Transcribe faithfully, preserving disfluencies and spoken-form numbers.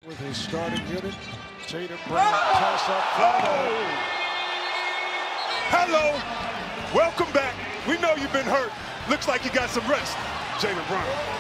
with his starting unit. Tatum Brown toss up Florida. Hello, welcome back. We know you've been hurt. Looks like you got some rest, Jaylen Brown.